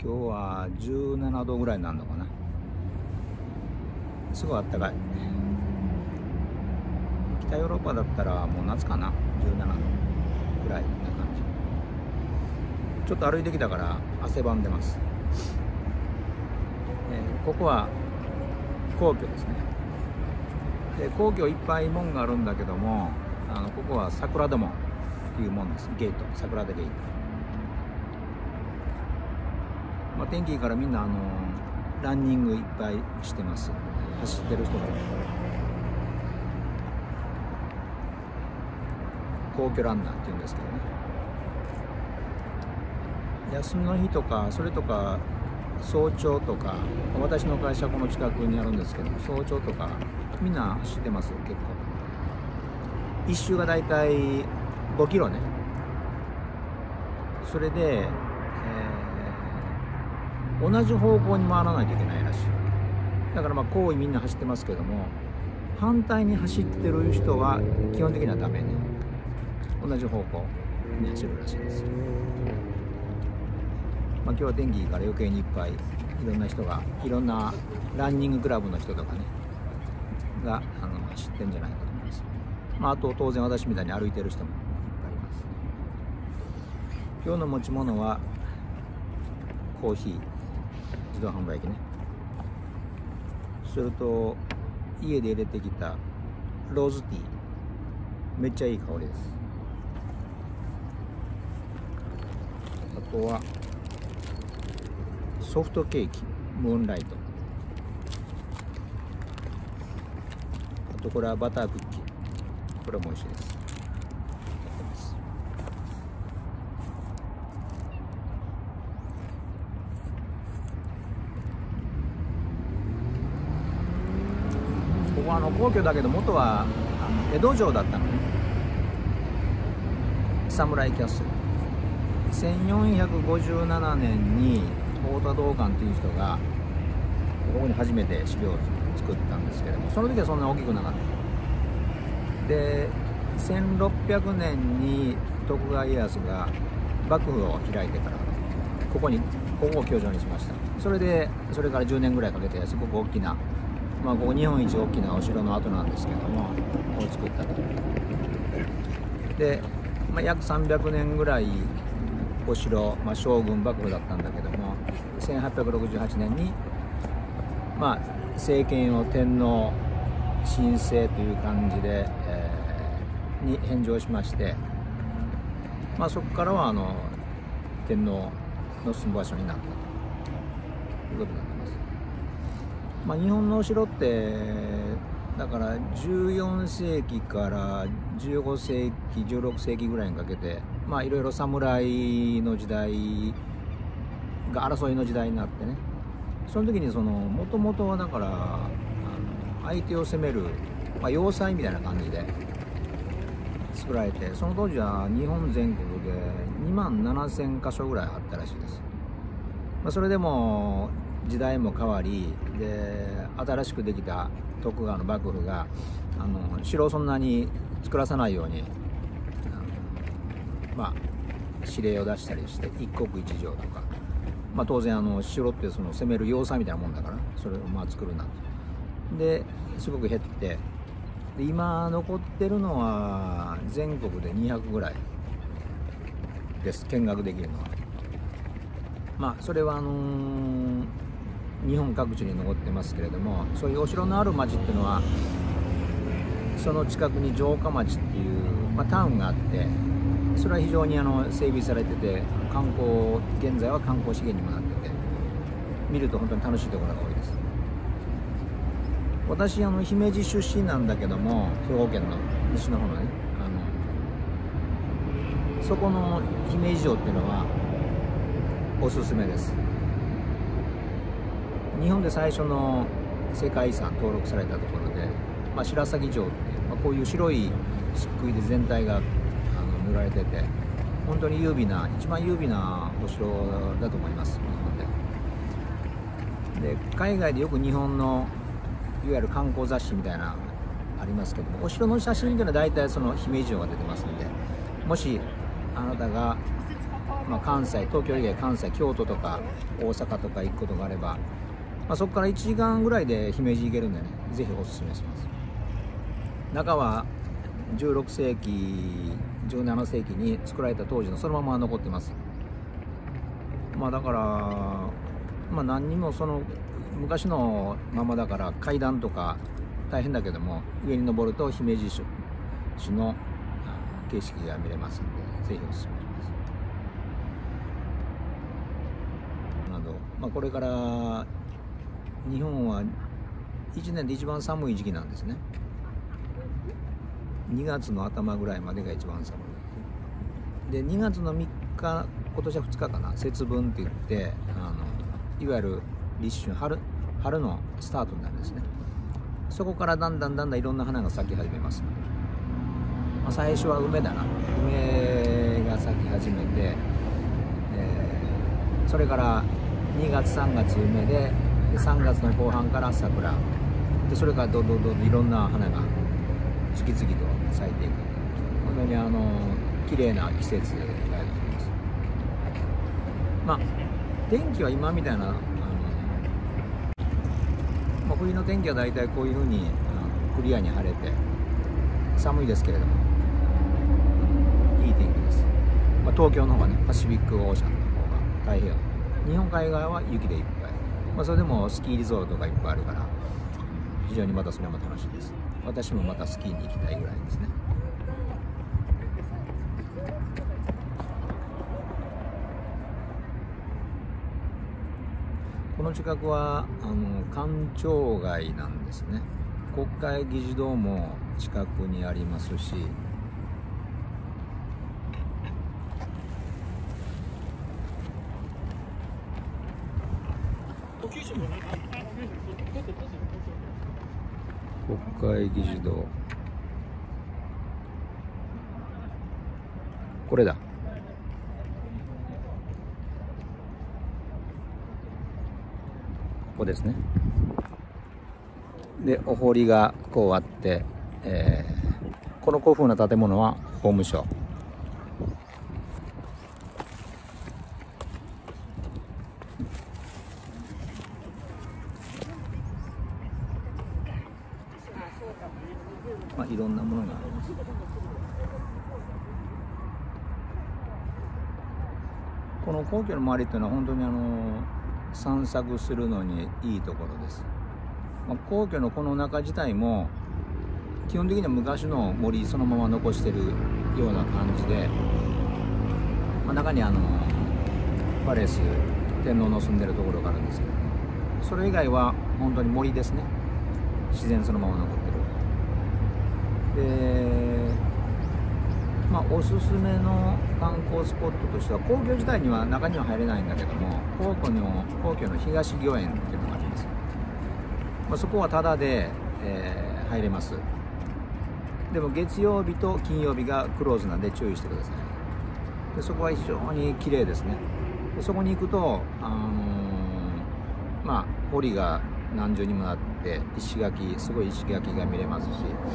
今日は17度ぐらいになるのかな。すごいあったかい。北ヨーロッパだったらもう夏かな、17度ぐらいな感じ。ちょっと歩いてきたから汗ばんでます。ここは皇居ですね。で皇居いっぱい門があるんだけども、ここは桜田門っていう門です。ゲート、桜田ゲート。天気いいからみんなランニングいっぱいしてます。走ってる人がいっぱい。皇居ランナーっていうんですけどね。休みの日とか、それとか早朝とか、私の会社この近くにあるんですけど、早朝とかみんな走ってますよ。結構一周がだいたい5キロね。それで、同じ方向に回らないといけないらしい。だから交いみんな走ってますけども、反対に走ってる人は基本的にはダメね。同じ方向に走るらしいです。今日は天気いいから余計にいっぱいいろんな人が、いろんなランニングクラブの人とかねが走ってるんじゃないかと思います。あと当然私みたいに歩いてる人もいっぱいいます。今日の持ち物はコーヒー、自動販売機ね。それと家で入れてきたローズティー、めっちゃいい香りです。あとはソフトケーキ、ムーンライト。あとこれはバタークッキー、これも美味しいです。ここ皇居だけど元は江戸城だったのね。サムライキャッスル。1457年に太田道灌という人がここに初めて資料を作ったんですけども、その時はそんな大きくなかった。で1600年に徳川家康が幕府を開いてからここを居城にしました。それから10年ぐらいかけてすごく大きな、ここ日本一大きなお城の跡なんですけども、ここを作ったと。で、約300年ぐらいお城、将軍幕府だったんだけども、1868年に政権を天皇神聖という感じで、に返上しまして、そこからは天皇の住む場所になったということになってます。日本のお城ってだから14世紀から15世紀16世紀ぐらいにかけていろいろ侍の時代が争いの時代になってね、その時にもともとはだから相手を攻める、要塞みたいな感じで作られて、その当時は日本全国で27000箇所ぐらいあったらしいです。それでも時代も変わりで、新しくできた徳川の幕府が城をそんなに作らさないように指令を出したりして、一国一城とか、当然城って攻める要塞みたいなもんだから、それを作るなですごく減って、で今残ってるのは全国で200ぐらいです。見学できるのはそれは日本各地に残ってますけれども、そういうお城のある町っていうのはその近くに城下町っていう、タウンがあって、それは非常に整備されてて、現在は観光資源にもなってて、見ると本当に楽しいところが多いです。私姫路出身なんだけども、兵庫県の西の方のね、そこの姫路城っていうのはおすすめです。日本で最初の世界遺産登録されたところで、白鷺城っていう、こういう白い漆喰で全体が塗られてて、本当に一番優美なお城だと思います、日本で。海外でよく日本のいわゆる観光雑誌みたいなありますけども、お城の写真というのは大体その姫路城が出てますので、もしあなたが関西、東京以外関西、京都とか大阪とか行くことがあれば、そこから1時間ぐらいで姫路行けるんでね、ぜひおすすめします。中は16世紀17世紀に作られた当時のそのまま残ってます。だから、何にもその昔のままだから階段とか大変だけども、上に登ると姫路市の景色が見れますので、ぜひおすすめしますなど、これから日本は1年で一番寒い時期なんですね。2月の頭ぐらいまでが一番寒いで、2月の3日、今年は2日かな、節分って言って、いわゆる立春、春のスタートになるんですね。そこからだんだんいろんな花が咲き始めます。最初は梅だな、梅が咲き始めて、それから2月3月梅で、3月の後半から桜で、それからどんどんいろんな花が次々と咲いていく、本当に綺麗な季節がやってきます。天気は今みたいな冬の天気はだいたいこういうふうにクリアに晴れて寒いですけれどもいい天気です。東京の方はね、パシフィックオーシャンの方が太平洋、日本海側は雪でいっぱい、それでもスキーリゾートがいっぱいあるから非常にまたそれも楽しいです。私もまたスキーに行きたいぐらいですね。この近くは官庁街なんですね。国会議事堂も近くにありますし、国会議事堂、これだ。ここですね。で、お堀がこうあって、この古風な建物は法務省。いろんなものがあります。この皇居の周りっていうのは本当に散策するのにいいところです。皇居のこの中自体も基本的には昔の森そのまま残してるような感じで、中にパレス、天皇の住んでるところがあるんですけど、それ以外は本当に森ですね。自然そのまま残ってる。で、おすすめの観光スポットとしては、皇居自体には中には入れないんだけども、皇居の東御苑っていうのがあります。そこはタダで、入れます。でも月曜日と金曜日がクローズなんで注意してください。でそこは非常に綺麗ですね。でそこに行くと堀が何重にもなってすごい石垣が見れますし、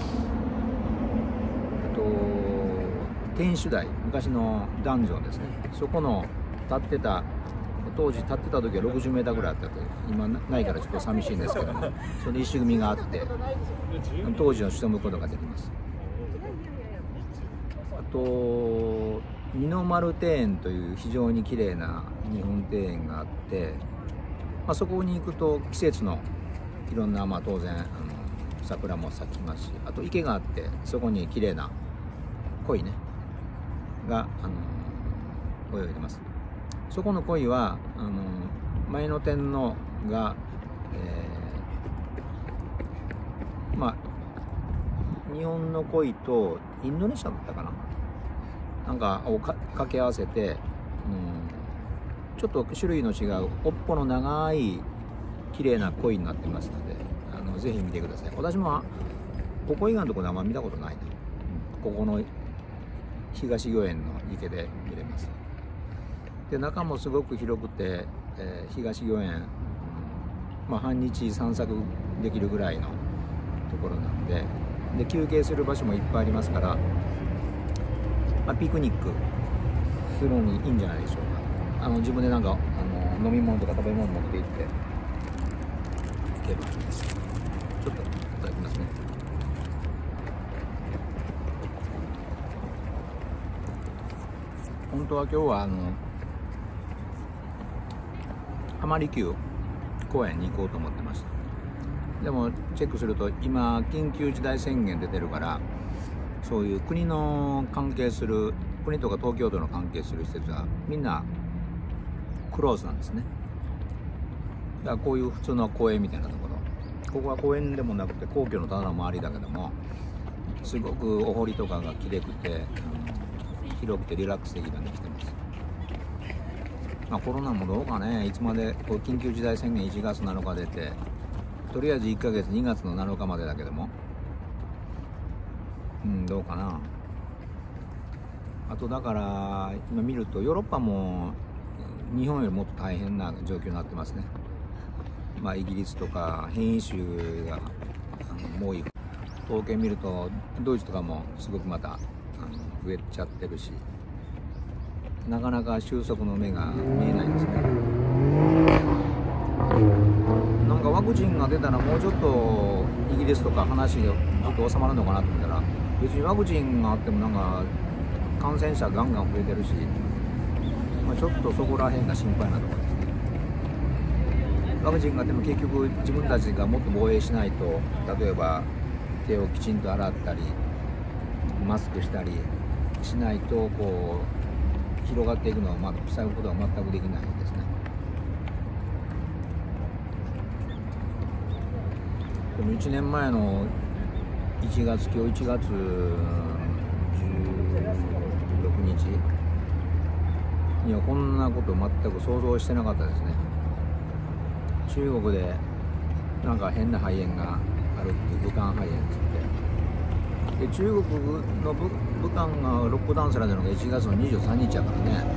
あと天守台、昔のダンジョンですね。そこの当時立ってた時は60メーターぐらいあったと、今ないからちょっと寂しいんですけども、その石組みがあって当時をしのぶことができます。あと二の丸庭園という非常に綺麗な日本庭園があって、そこに行くと季節のいろんな当然桜も咲きますし、あと池があって、そこに綺麗な鯉ねが泳いでます。そこの鯉は前の天皇が、日本の鯉とインドネシアだったかな、なんかを掛け合わせて、ちょっと種類の違う尾っぽの長い綺麗な鯉になってますので、ぜひ見てください。私もここ以外のところであんま見たことないな。ここの東御苑の池で見れます。で中もすごく広くて、東御苑、半日散策できるぐらいのところなんで、休憩する場所もいっぱいありますから、ピクニックするのにいいんじゃないでしょうか。自分でなんか飲み物とか食べ物持って行っていけばいいです。ちょっといただきますね。本当は今日は浜離宮公園に行こうと思ってました。でもチェックすると今緊急事態宣言出てるから、そういう国の関係する国とか東京都の関係する施設はみんなクローズなんですね。だからこういう普通の公園みたいなところ、ここは公園でもなくて皇居のただの周りだけども、すごくお堀とかがきれくて広くてリラックスできるようにしてます。コロナもどうかね、いつまで緊急事態宣言1月7日出て、とりあえず1ヶ月2月の7日までだけども、どうかな。あとだから今見るとヨーロッパも日本よりもっと大変な状況になってますね。イギリスとか変異種が多い。統計見るとドイツとかもすごくまた増えちゃってるし、なかなか収束の目が見えないんですね。なんかワクチンが出たらもうちょっとイギリスとか話がちょっと収まるのかなと思ったら、別にワクチンがあってもなんか感染者ガンガン増えてるし、ちょっとそこら辺が心配なところですね。ワクチンがあっても結局自分たちがもっと防衛しないと、例えば手をきちんと洗ったりマスクしたりしないと広がっていくのを塞ぐことは全くできないですね。でも1年前の1月、今日1月16日にはこんなこと全く想像してなかったですね。中国でなんか変な肺炎があるっていう武漢肺炎って言って、で中国の武漢がロックダウンされたのが1月の23日やからね。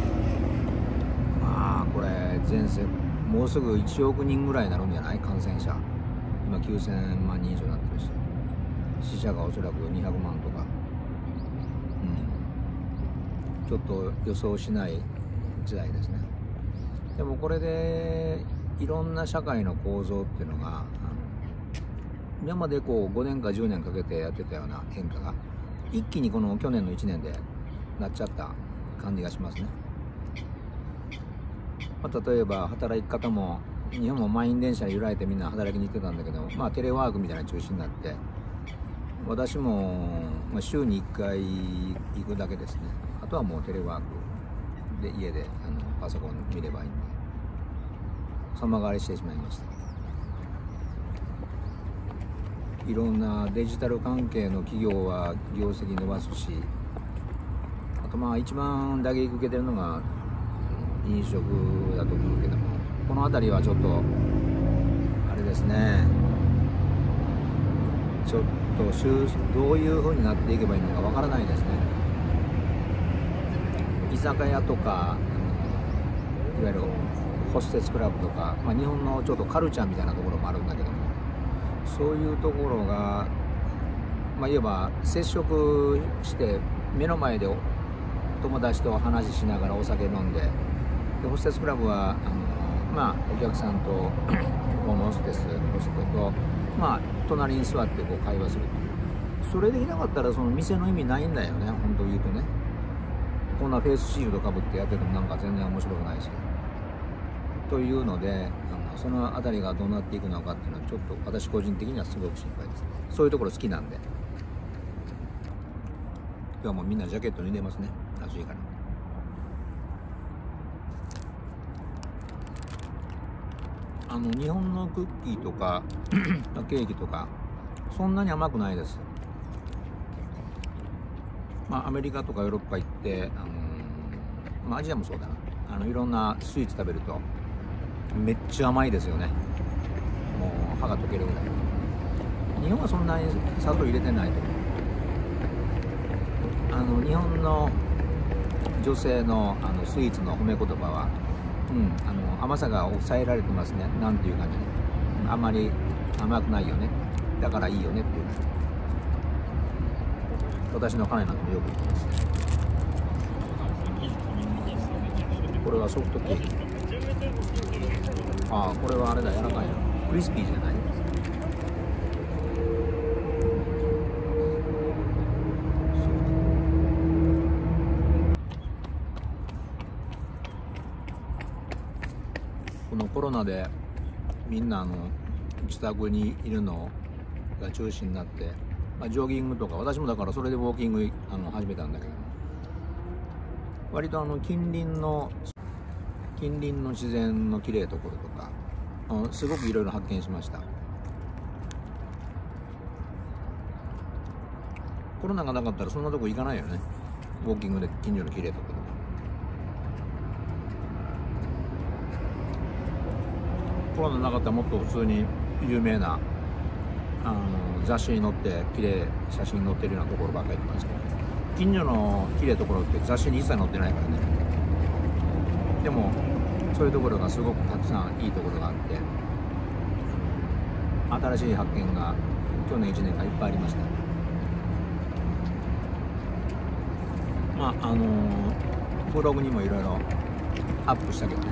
これ全世もうすぐ1億人ぐらいになるんじゃない、感染者。今9000万人以上になってるし、死者がおそらく200万とか、ちょっと予想しない時代ですね。でもこれでいろんな社会の構造っていうのが今まで5年か10年かけてやってたような変化が一気にこの去年の1年でなっちゃった感じがしますね。例えば働き方も日本も満員電車に揺られてみんな働きに行ってたんだけど、テレワークみたいな中心になって、私も週に1回行くだけですね。あとはもうテレワークで家でパソコン見ればいいんで様変わりしてしまいました。いろんなデジタル関係の企業は業績伸ばすし、あと一番打撃受けてるのが飲食だと思うけども、この辺りはちょっとあれですね、ちょっとどういう風になっていけばいいのかわからないですね。居酒屋とかいわゆるホステスクラブとか、日本のちょっとカルチャーみたいなところもあるんだけども、そういうところが、いわば接触して目の前で友達と話ししながらお酒飲んで、ホステスクラブはお客さんとこのホストと隣に座って会話する。それできなかったらその店の意味ないんだよね、本当言うとね。こんなフェイスシールドかぶってやっててもなんか全然面白くないし。というのでその辺りがどうなっていくのかっていうのはちょっと私個人的にはすごく心配です。そういうところ好きなんで。今日はもうみんなジャケット脱いでますね、暑いから。日本のクッキーとかケーキとかそんなに甘くないです。アメリカとかヨーロッパ行ってアジアもそうだな、いろんなスイーツ食べるとめっちゃ甘いですよね。もう歯が溶けるぐらい。日本はそんなに砂糖入れてないと思う。日本の女性のスイーツの褒め言葉は、甘さが抑えられてますね。なんていう感じで、あんまり甘くないよね、だからいいよねっていう感じ。私の彼なんかもよく言ってます。 これはソフトケーキ。ああ、これはあれだ、柔らかいな。クリスピーじゃない。このコロナでみんな自宅にいるのが中心になって、ジョギングとか、私もだからそれでウォーキング始めたんだけども、割と近隣の自然の綺麗なところとかすごくいろいろ発見しました。コロナがなかったらそんなとこ行かないよね。ウォーキングで近所の綺麗なところとか。コロナなかったらもっと普通に有名な雑誌に載って綺麗写真に載ってるようなところばっかり行ってますけど、近所の綺麗なところって雑誌に一切載ってないからね。でもそういうところがすごくたくさんいいところがあって、新しい発見が去年1年間いっぱいありました。ブログにもいろいろアップしたけどね。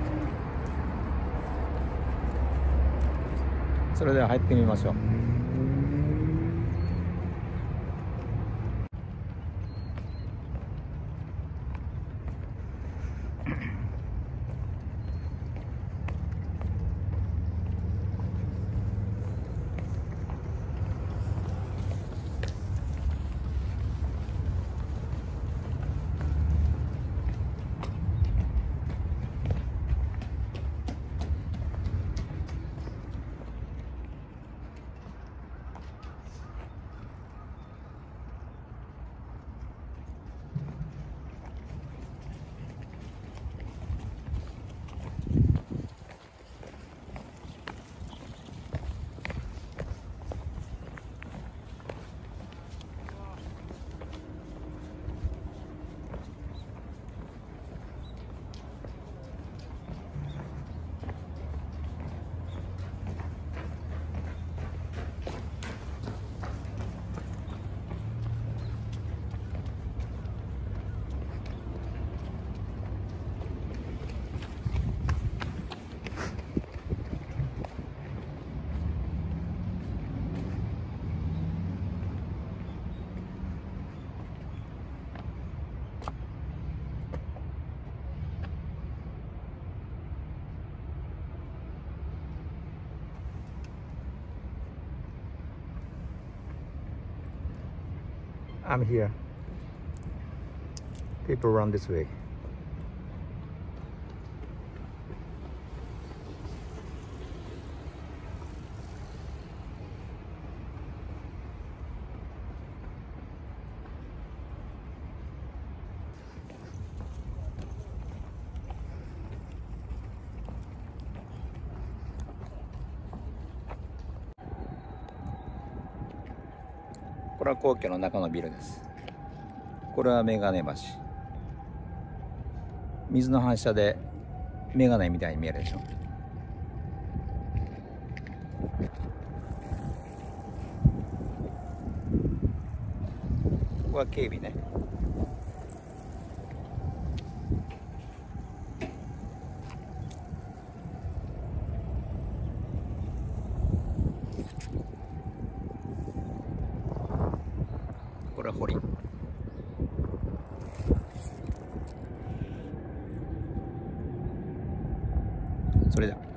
それでは入ってみましょう。I'm here. People run this way.これは皇居の中のビルです。これはメガネ橋。水の反射でメガネみたいに見えるでしょ。ここは警備ね。これは堀。それでは。